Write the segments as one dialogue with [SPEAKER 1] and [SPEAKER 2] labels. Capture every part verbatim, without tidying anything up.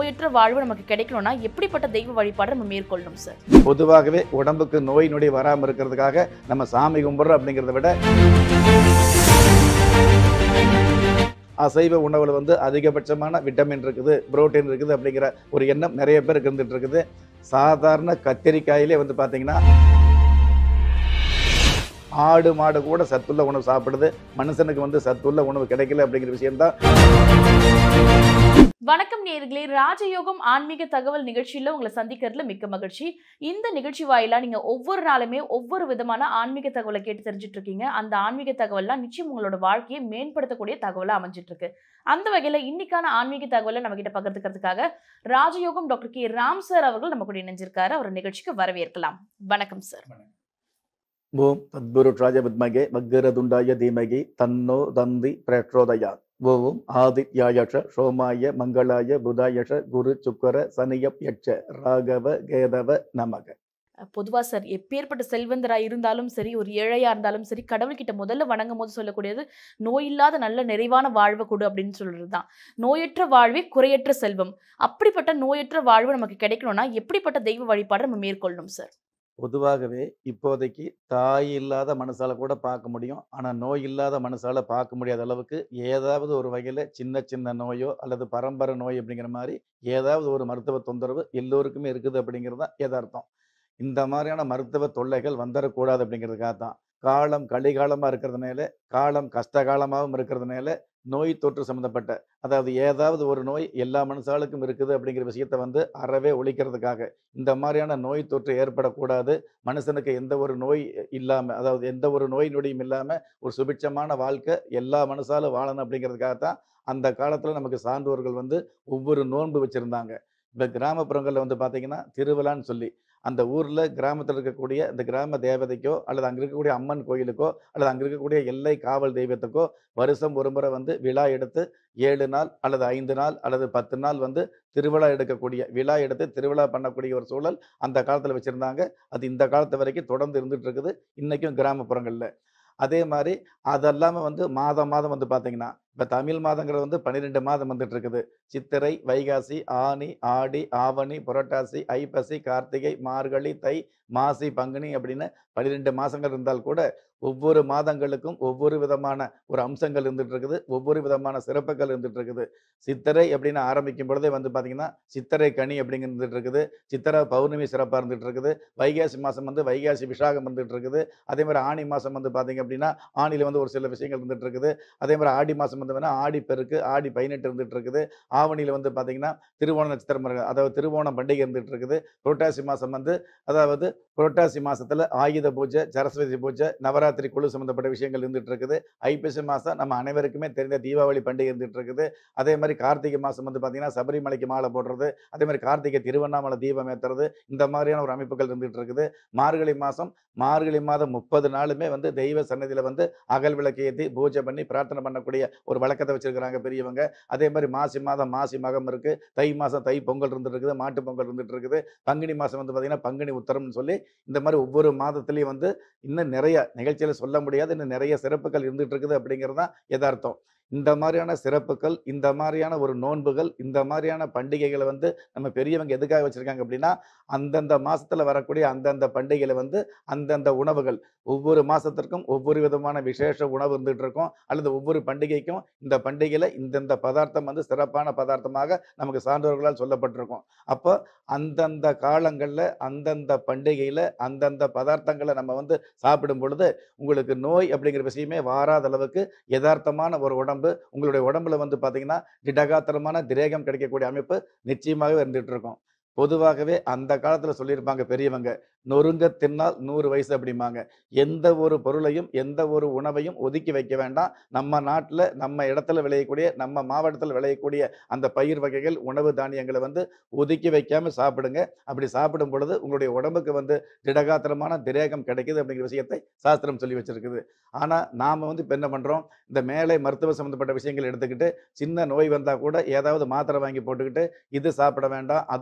[SPEAKER 1] நோயற்ற வாழ்வு நமக்கு கிடைக்கணும்னா எப்படிப்பட்ட தெய்வ வழிபாடு நம்ம மேற்கொள்ளணும் சார்?
[SPEAKER 2] பொதுவாகவே உடம்புக்கு நோய் நொடி வராமல் இருக்கிறதுக்காக நம்ம சாமி கும்பிட்றோம் அப்படிங்கிறத விட அசைவ உணவுல வந்து அதிகபட்சமான விட்டமின் இருக்குது, புரோட்டீன் இருக்குது அப்படிங்கிற ஒரு எண்ணம் நிறைய பேருக்கு இருந்துட்டு இருக்குது. சாதாரண கத்திரிக்காயிலே வந்து பார்த்தீங்கன்னா ஆடு மாடு கூட சத்துள்ள உணவு சாப்பிடுது, மனுஷனுக்கு வந்து சத்துள்ள உணவு கிடைக்கல அப்படிங்கிற விஷயம்தான்.
[SPEAKER 1] வணக்கம் நேயர்களே, ராஜயோகம் ஆன்மீக தகவல் நிகழ்ச்சியில உங்களை சந்திக்கிறதுல மிக்க மகிழ்ச்சி. இந்த நிகழ்ச்சி வாயிலா நீங்க ஒவ்வொரு நாளுமே ஒவ்வொரு விதமான ஆன்மீக தகவலை கேட்டு தெரிஞ்சுட்டு இருக்கீங்க. அந்த ஆன்மீக தகவல்லாம் நிச்சயம் உங்களோட வாழ்க்கையை மேம்படுத்தக்கூடிய தகவலா அமைஞ்சிட்டு இருக்கு. அந்த வகையில இன்னைக்கான ஆன்மீக தகவலை நம்ம கிட்ட பகிர்ந்துக்கிறதுக்காக ராஜயோகம் டாக்டர் கே ராம் சார் அவர்கள் நம்ம கூட இணைஞ்சிருக்காரு. அவர் நிகழ்ச்சிக்கு வரவேற்கலாம். வணக்கம் சார்.
[SPEAKER 2] ஓம் தத்புருஷாய வித்மகே வக்ரதுண்டாய தீமகி தன்னோ தந்தி பிரச்சோதயாத். ஓம் ஆதித்யாயஷ சோமாய மங்களாய புதாயஷ குரு சுக்கர சனியப் யட்ச ராகவ கேதவ நமக.
[SPEAKER 1] பொதுவா சார், எப்பேற்பட்ட செல்வந்தரா இருந்தாலும் சரி, ஒரு ஏழையா இருந்தாலும் சரி, கடவுள்கிட்ட முதல்ல வணங்கும் போது சொல்லக்கூடியது நோய் இல்லாத நல்ல நிறைவான வாழ்வை கொடு அப்படின்னு சொல்றதுதான். நோயற்ற வாழ்வே குறையற்ற செல்வம். அப்படிப்பட்ட நோயற்ற வாழ்வு நமக்கு கிடைக்கணும்னா எப்படிப்பட்ட தெய்வ வழிபாடு நம்ம மேற்கொள்ளணும் சார்?
[SPEAKER 2] பொதுவாகவே இப்போதைக்கு தாய் இல்லாத மனசால கூட பார்க்க முடியும், ஆனால் நோய் இல்லாத மனசால பார்க்க முடியாத அளவுக்கு ஏதாவது ஒரு வகையில் சின்ன சின்ன நோயோ அல்லது பரம்பரை நோய் அப்படிங்கிற மாதிரி ஏதாவது ஒரு மருத்துவ தொந்தரவு எல்லோருக்குமே இருக்குது அப்படிங்கிறது தான் யதார்த்தம். இந்த மாதிரியான மருத்துவ தொல்லைகள் வந்துடக்கூடாது அப்படிங்கிறதுக்காக தான் காலம் கலிகாலமாக இருக்கிறதுனால, காலம் கஷ்ட காலமாகவும் இருக்கிறதுனால நோய் தொற்று சம்மந்தப்பட்ட, அதாவது ஏதாவது ஒரு நோய் எல்லா மனுஷாளுக்கும் இருக்குது அப்படிங்கிற விஷயத்தை வந்து அறவே ஒழிக்கிறதுக்காக இந்த மாதிரியான நோய் தொற்று ஏற்படக்கூடாது, மனுஷனுக்கு எந்த ஒரு நோய் இல்லாமல், அதாவது எந்த ஒரு நோய் நொடியும் இல்லாமல் ஒரு சுபிட்சமான வாழ்க்கை எல்லா மனுஷாலும் வாழணும் அப்படிங்கிறதுக்காக தான் அந்த காலத்தில் நமக்கு சான்றோர்கள் வந்து ஒவ்வொரு நோன்பு வச்சுருந்தாங்க. இப்போ கிராமப்புறங்களில் வந்து பார்த்திங்கன்னா திருவிழான்னு சொல்லி அந்த ஊரில் கிராமத்தில் இருக்கக்கூடிய இந்த கிராம தேவதைக்கோ அல்லது அங்கே இருக்கக்கூடிய அம்மன் கோயிலுக்கோ அல்லது அங்கே இருக்கக்கூடிய எல்லை காவல் தெய்வத்துக்கோ வருஷம் ஒரு முறை வந்து விழா எடுத்து ஏழு நாள் அல்லது ஐந்து நாள் அல்லது பத்து நாள் வந்து திருவிழா எடுக்கக்கூடிய, விழா எடுத்து திருவிழா பண்ணக்கூடிய ஒரு சூழல் அந்த காலத்தில் வச்சுருந்தாங்க. அது இந்த காலத்து வரைக்கும் தொடர்ந்து இருந்துகிட்டு இருக்குது இன்றைக்கும் கிராமப்புறங்களில். அதே மாதிரி அதெல்லாமல் வந்து மாதம் மாதம் வந்து பார்த்திங்கன்னா இப்போ தமிழ் மாதங்கிறது வந்து பன்னிரெண்டு மாதம் வந்துட்டு இருக்குது. சித்திரை, வைகாசி, ஆனி, ஆடி, ஆவணி, புரட்டாசி, ஐப்பசி, கார்த்திகை, மார்கழி, தை, மாசி, பங்குனி அப்படின்னு பன்னிரெண்டு மாதங்கள் இருந்தால் கூட ஒவ்வொரு மாதங்களுக்கும் ஒவ்வொரு விதமான ஒரு அம்சங்கள் இருந்துட்டு இருக்குது, ஒவ்வொரு விதமான சிறப்புகள் இருந்துட்டு இருக்குது. சித்திரை அப்படின்னு ஆரம்பிக்கும் பொழுதே வந்து பார்த்திங்கன்னா சித்திரை கனி அப்படிங்க இருந்துட்டு இருக்குது, சித்திரை பௌர்ணமி சிறப்பாக இருந்துட்டு இருக்குது, வைகாசி மாதம் வந்து வைகாசி விஷாகம் இருந்துட்டு இருக்குது, அதே மாதிரி ஆணி மாதம் வந்து பார்த்திங்க அப்படின்னா ஆணியில் வந்து ஒரு சில விஷயங்கள் இருந்துட்டு இருக்குது, அதே மாதிரி ஆடி மாதம் வந்து வேணால் ஆடி பெருக்கு, ஆடி பதினெட்டு இருந்துட்டு இருக்குது, ஆவணியில் வந்து பார்த்திங்கன்னா திருவோண நட்சத்திரம், அதாவது திருவோணம் பண்டிகை இருந்துட்டு இருக்குது, புரட்டாசி மாதம் வந்து அதாவது புரட்டாசி மாதத்தில் ஆயுத பூஜை, சரஸ்வதி பூஜை, நவராத்திரி குழு சம்மந்தப்பட்ட விஷயங்கள் இருந்துட்டு இருக்குது, ஐப்பசி மாதம் நம்ம அனைவருக்குமே தெரிந்த தீபாவளி பண்டிகை இருந்துட்டு இருக்குது, அதே மாதிரி கார்த்திகை மாதம் வந்து பார்த்திங்கன்னா சபரிமலைக்கு மாலை போடுறது, அதே மாதிரி கார்த்திகை திருவண்ணாமலை தீபம் ஏற்றுறது, இந்த மாதிரியான ஒரு அமைப்புகள் இருந்துட்டு இருக்குது. மார்கழி மாதம் மார்கழி மாதம் முப்பது நாளுமே வந்து தெய்வ சன்னதியில் வந்து அகல் விளக்கு ஏற்றி பூஜை பண்ணி பிரார்த்தனை பண்ணக்கூடிய ஒரு வழக்கத்தை வச்சிருக்கிறாங்க பெரியவங்க. அதே மாதிரி மாசி மாதம் மாசி மகம் இருக்குது, தை மாதம் தை பொங்கல் இருந்துட்டு இருக்குது, மாட்டு பொங்கல் இருந்துட்டு இருக்குது, பங்குனி மாதம் வந்து பார்த்திங்கன்னா பங்குனி உத்தரம்னு சொல்லி இந்த மாதிரி ஒவ்வொரு மாதத்துலேயும் வந்து இன்னும் நிறைய நிகழ்ச்சியில் சொல்ல முடியாது, இன்னும் நிறைய சிறப்புகள் இருந்துட்டு இருக்குது அப்படிங்கிறது தான் யதார்த்தம். இந்த மாதிரியான சிறப்புகள், இந்த மாதிரியான ஒரு நோன்புகள், இந்த மாதிரியான பண்டிகைகளை வந்து நம்ம பெரியவங்க எதுக்காக வச்சுருக்காங்க அப்படின்னா அந்தந்த மாதத்தில் வரக்கூடிய அந்தந்த பண்டிகையில் வந்து அந்தந்த உணவுகள் ஒவ்வொரு மாதத்திற்கும் ஒவ்வொரு விதமான விசேஷ உணவு இருந்துகிட்டு இருக்கும், அல்லது ஒவ்வொரு பண்டிகைக்கும் இந்த பண்டிகையில் இந்தந்த பதார்த்தம் வந்து சிறப்பான பதார்த்தமாக நமக்கு சான்றோர்களால் சொல்லப்பட்டிருக்கும். அப்போ அந்தந்த காலங்களில் அந்தந்த பண்டிகையில் அந்தந்த பதார்த்தங்களை நம்ம வந்து சாப்பிடும் பொழுது உங்களுக்கு நோய் அப்படிங்கிற விஷயமே வாராத அளவுக்கு யதார்த்தமான ஒரு உடம்பு, உங்களுடைய உடம்புல வந்து பார்த்தீங்கன்னா திடகாத்திரமான திரேகம் கிடைக்கக்கூடிய அமைப்பு நிச்சயமாகவே இருந்துகிட்டு இருக்கும். பொதுவாகவே அந்த காலத்தில் சொல்லியிருப்பாங்க பெரியவங்க, நொறுங்க தின்னால் நூறு வயசு அப்படிம்பாங்க. எந்த ஒரு பொருளையும் எந்த ஒரு உணவையும் ஒதுக்கி வைக்க வேண்டாம். நம்ம நாட்டில் நம்ம இடத்துல விளையக்கூடிய, நம்ம மாவட்டத்தில் விளையக்கூடிய அந்த பயிர் வகைகள், உணவு தானியங்களை வந்து ஒதுக்கி வைக்காமல் சாப்பிடுங்க. அப்படி சாப்பிடும் பொழுது உங்களுடைய உடம்புக்கு வந்து திடகாத்திரமான திரேகம் கிடைக்குது அப்படிங்கிற விஷயத்தை சாஸ்திரம் சொல்லி வச்சிருக்குது. ஆனால் நாம் வந்து இப்போ என்ன பண்ணுறோம், இந்த மேலே மருத்துவ சம்மந்தப்பட்ட விஷயங்கள் எடுத்துக்கிட்டு சின்ன நோய் வந்தால் கூட ஏதாவது மாத்திரை வாங்கி போட்டுக்கிட்டு இது சாப்பிட வேண்டாம் அது சாப்பிட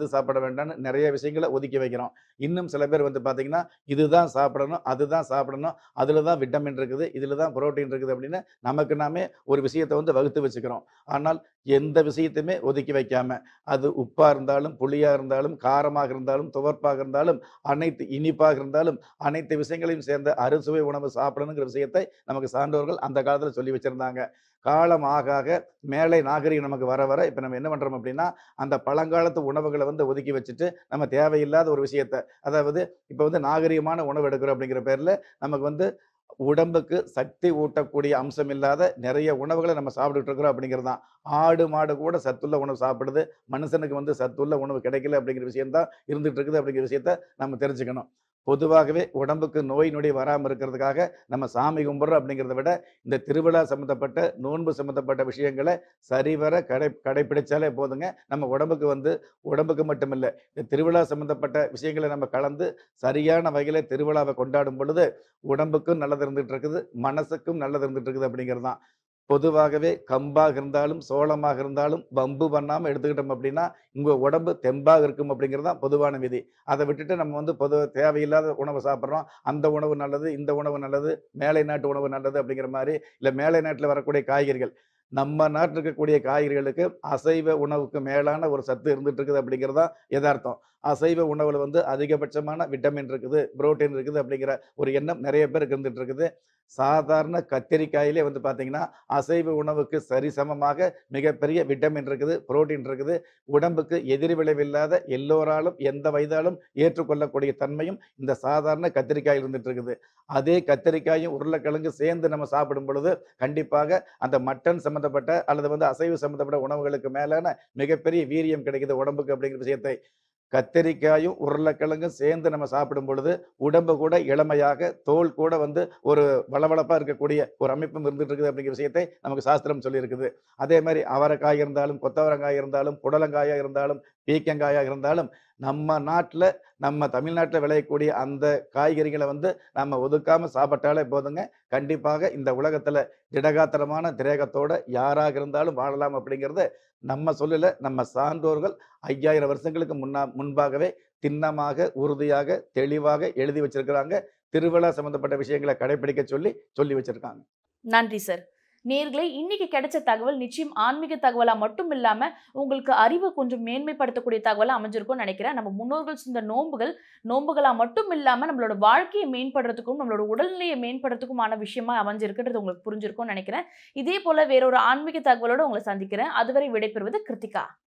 [SPEAKER 2] வேண்டாம்னு நிறைய விஷயங்கள ஒதுக்கி வைக்கிறோம். இன்னும் சில பேர் வந்து பார்த்தீங்கன்னா, இதுதான் சாப்பிடணும், அதுதான் சாப்பிடணும், அதில தான் விட்டமின் இருக்குது, இதில தான் புரோட்டீன் இருக்குது அப்படின்னு நமக்கு நாமே ஒரு விஷயத்த வந்து வகுத்து வச்சுக்கிறோம். ஆனால் எந்த விஷயத்தையுமே ஒதுக்கி வைக்காம, அது உப்பா இருந்தாலும், புளியா இருந்தாலும், காரமாக இருந்தாலும், துவர்ப்பாக இருந்தாலும், அனைத்து இனிப்பாக இருந்தாலும், அனைத்து விஷயங்களையும் சேர்ந்த அறுசுவை உணவு சாப்பிடணுங்கிற விஷயத்தை நமக்கு சான்றோர்கள் அந்த காலத்தில சொல்லி வச்சிருந்தாங்க. காலம் ஆக ஆக மேலை நாகரீகம் நமக்கு வர வர இப்ப நம்ம என்ன பண்றோம் அப்படின்னா, அந்த பழங்காலத்து உணவுகள வந்து ஒதுக்கி வச்சுட்டு, நம்ம தேவையில்லாத ஒரு விஷயத்த அதாவது இப்ப வந்து நாகரீகமான உணவு எடுக்கிறோம் அப்படிங்கிற பேர்ல, நமக்கு வந்து உடம்புக்கு சக்தி ஊட்டக்கூடிய அம்சம் இல்லாத நிறைய உணவுகள நம்ம சாப்பிட்டுட்டு இருக்கிறோம் அப்படிங்கிறது தான். ஆடு, மாடு கூட சத்துள்ள உணவு சாப்பிடுது. மனுஷனுக்கு வந்து சத்துள்ள உணவு கிடைக்கல அப்படிங்கிற விஷயம் தான் இருந்துட்டு இருக்குது அப்படிங்கிற விஷயத்த நம்ம தெரிஞ்சுக்கணும். பொதுவாகவே உடம்புக்கு நோய் நொடி வராம இருக்கிறதுக்காக நம்ம சாமி கும்பிடுறோம் அப்படிங்கிறத விட, இந்த திருவிழா சம்மந்தப்பட்ட, நோன்பு சம்மந்தப்பட்ட விஷயங்கள சரிவர கடை கடைப்பிடிச்சாலே போதுங்க. நம்ம உடம்புக்கு வந்து உடம்புக்கு மட்டும் இல்ல, இந்த திருவிழா சம்மந்தப்பட்ட விஷயங்கள நம்ம கலந்து சரியான வகையில திருவிழாவ கொண்டாடும் பொழுது, உடம்புக்கும் நல்லது இருந்துட்டு இருக்குது, மனசுக்கும் நல்லது இருந்துட்டு இருக்குது அப்படிங்கிறது தான். பொதுவாகவே கம்பாக இருந்தாலும், சோளமாக இருந்தாலும் வம்பு பண்ணாம எடுத்துக்கிட்டோம் அப்படின்னா, உங்க உடம்பு தெம்பாக இருக்கும் அப்படிங்கிறது தான் பொதுவான விதி. அத விட்டுட்டு நம்ம வந்து பொது தேவையில்லாத உணவ சாப்பிடுறோம். அந்த உணவு நல்லது, இந்த உணவு நல்லது, மேலை நாட்டு உணவு நல்லது அப்படிங்கிற மாரி, இல்ல மேலை நாட்டுல வரக்கூடிய காய்கறிகள். நம்ம நாட்டுல இருக்கக்கூடிய காய்கறிகளுக்கு அசைவ உணவுக்கு மேலான ஒரு சத்து இருந்துட்டு இருக்குது அப்படிங்கிறது தான் எதார்த்தம். அசைவ உணவுல வந்து அதிகபட்சமான விட்டமின் இருக்குது, புரோட்டீன் இருக்குது அப்படிங்கிற ஒரு எண்ணம் நெறைய பேருக்கு இருந்துட்டு இருக்குது. சாதாரண கத்திரிக்காயிலே வந்து பார்த்தீங்கன்னா, அசைவ உணவுக்கு சரிசமமாக மிகப்பெரிய விட்டமின் இருக்குது, புரோட்டீன் இருக்குது. உடம்புக்கு எதிரி விளைவில்லாத எல்லோராலும், எந்த வயதாலும் ஏற்றுக்கொள்ளக்கூடிய தன்மையும் இந்த சாதாரண கத்திரிக்காயில் இருந்துட்டு இருக்குது. அதே கத்திரிக்காயும், உருளைக்கிழங்கும் சேர்ந்து நம்ம சாப்பிடும் பொழுது, கண்டிப்பாக அந்த மட்டன் சம்மந்தப்பட்ட அல்லது வந்து அசைவு சம்மந்தப்பட்ட உணவுகளுக்கு மேலான மிகப்பெரிய வீரியம் கிடைக்குது உடம்புக்கு அப்படிங்கிற விஷயத்தை கத்தரிக்காயும், உருளைக்கிழங்கும் சேர்ந்து நம்ம சாப்பிடும் பொழுது, உடம்பு கூட இளமையாக, தோல் கூட வந்து ஒரு வளவளப்பா இருக்கக்கூடிய ஒரு அமைப்பும் இருந்துட்டு இருக்குது அப்படிங்கிற விஷயத்தை நமக்கு சாஸ்திரம் சொல்லியிருக்குது. அதே மாரி அவரைக்காய் இருந்தாலும், கொத்தவரங்காய் இருந்தாலும், புடலங்காயா இருந்தாலும், பீர்க்கங்காயா இருந்தாலும், நம்ம நாட்ல, நம்ம தமிழ்நாட்ல விளையக்கூடிய அந்த காய்கறிகள வந்து நம்ம ஒதுக்காம சாப்பிட்டாலே போதுங்க. கண்டிப்பாக இந்த உலகத்துல திடகாத்திரமான திரேகத்தோட யாராக இருந்தாலும் வாழலாம் அப்படிங்கிறத நம்ம சொல்லல, நம்ம சான்றோர்கள் ஐயாயிரம் வருஷங்களுக்கு முன்னா முன்பாகவே திண்ணமாக, உறுதியாக, தெளிவாக எழுதி வச்சிருக்கிறாங்க. திருவிழா சம்பந்தப்பட்ட விஷயங்கள கடைப்பிடிக்க சொல்லி, சொல்லி வச்சிருக்காங்க.
[SPEAKER 1] நன்றி சார். நேயர்களே, இன்னைக்கு கிடைச்ச தகவல் நிச்சயம் ஆன்மீக தகவலா மட்டும் இல்லாம, உங்களுக்கு அறிவ கொஞ்சம் மேன்மைப்படுத்தக்கூடிய தகவலா அமைஞ்சிருக்கும்னு நெனைக்கிறேன். நம்ம முன்னோர்கள் செஞ்ச நோன்புகள், நோன்புகளா மட்டும் இல்லாம நம்மளோட வாழ்க்கைய மேம்படுறதுக்கும், நம்மளோட உடல்நிலைய மேம்படுறதுக்குமான விஷயமா அமைஞ்சிருக்குன்றது உங்களுக்கு புரிஞ்சிருக்கும்னு நெனைக்கிறேன். இதே போல வேற ஒரு ஆன்மீக தகவலோட உங்கள சந்திக்கிறேன். அதுவரை விடைபெறுவது கிருத்திகா.